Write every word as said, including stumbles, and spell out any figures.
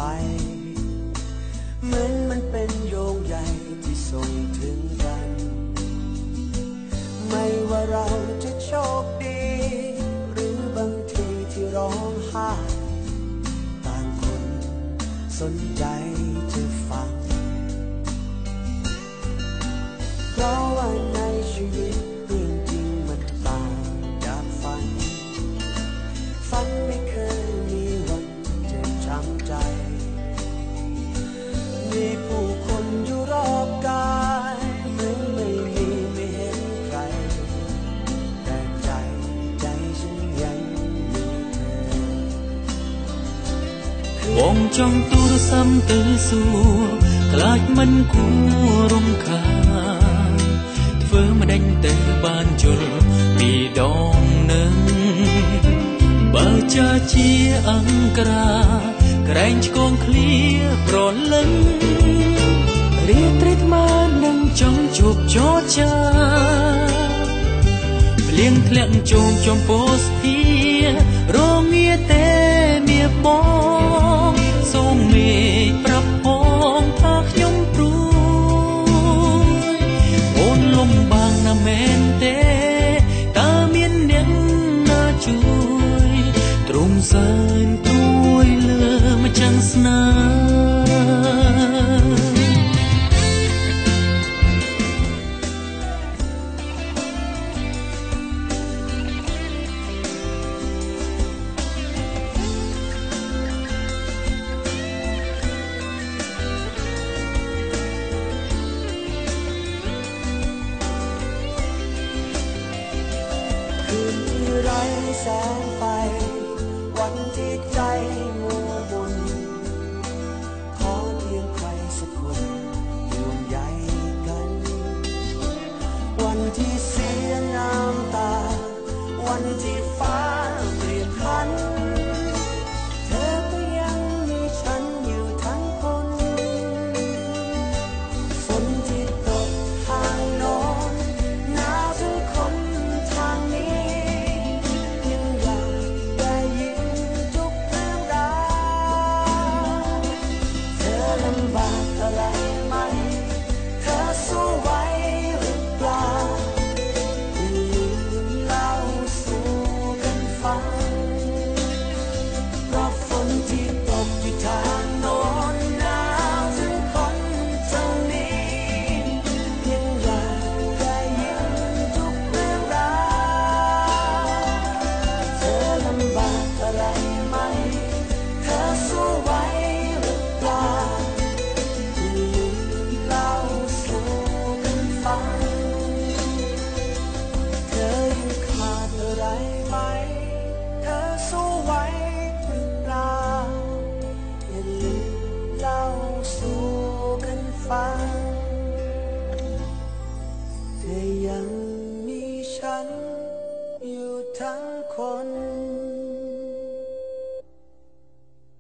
เหมือนมันเป็นโยงใยที่ส่งถึงกันไม่ว่าเราจะโชคดีหรือบางทีที่ร้องไห้ต่างคนสนใจจะฟังเพราะว่าในชีวิตเรื่องจริงมันต่างจากฝันฝันไม่เคยมีวันเจ็บช้ำใจมีผู้คนอยู่รอบกายเหมือนไม่มีไม่เห็นใครแต่ใจใจฉันยังมีเธอมองจ้องตัวซ้ำตื่นสู้กลายมันคูรำคาญធ្វើមិនដេញទៅបានជលពីដងនឹងបើចាជាអង្ក្រាក្រែងឆ្កងឃ្លាប្រលឹងរៀបត្រីថ្មនឹងចង់ជួបចរចាភ្លៀងធ្លាក់ជុំចំពោះស្ភារងាទេមាបងសូមមេឃប្រាប់ផងថាខ្ញុំព្រួយអូនលំបាងណាស់មែនទេតើមានអ្នកណាជួយទ្រង់សែនព្រួយលើម្ចាំងស្នេแสงไฟวันที่ใจมัวมนขอเพียงใครสักคนห่วงใยกันวันที่เสียน้ำตาวันที่ฟ้าเปลี่ยนพันเธอก็ยังมีฉันอยู่ทั้งคนฝนที่ตกทางโน้นหนาวถึงคนทางนี้อะไรไหมเธอสู้ไหวหรือเปล่าอย่าลืมเล่าสู่กันฟังเพราะฝนที่ตกอยู่ทางโน้นหนาวถึงคนทางนี้ยังอยากได้ยินทุกเรื่องราวเธอลำบากอะไรไหมเธอสู้ไหวหรือเปล่าเธอยังขาดอะไรไหมเธอสู้ไหวหรือเปล่าอย่าลืมเล่าสู่กันฟังเธอยังมีฉันอยู่ทั้ง